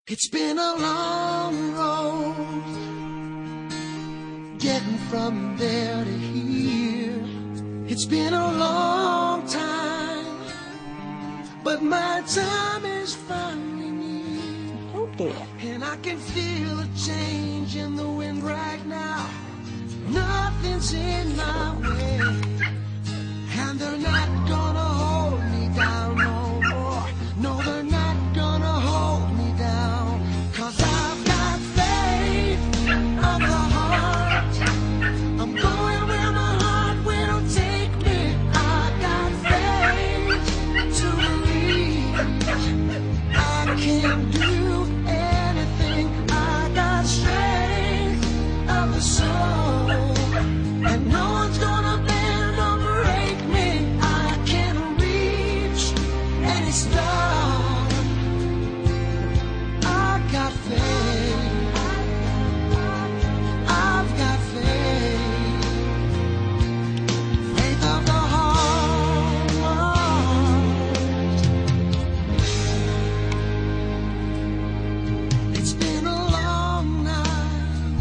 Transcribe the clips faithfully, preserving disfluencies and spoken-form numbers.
It's been a long road getting from there to here. It's been a long time, but my time is finally near. Oh dear. And I can feel a change in the wind right now. Nothing's in my way, and they're not gonna hold me down no more. No, they're not gonna hold me down, 'cause I've got faith of the heart. I'm going where my heart will take me. I got faith to believe I can do anything. I got strength of the soul, and no one's gonna bend or break me. I can reach any star. I've got faith. I've got faith. Faith of the heart. It's been a long night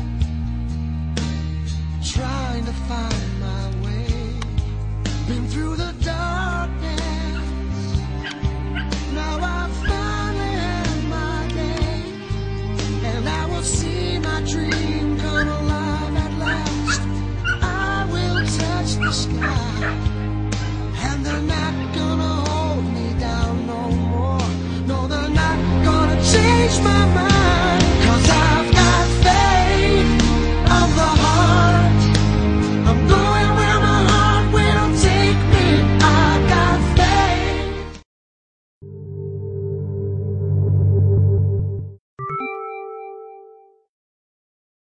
trying to find my way. Been through the darkness. Now I finally have my day, and I will see my dream come alive at last. I will touch the sky, and they're not gonna hold me down no more. No, they're not gonna change my mind.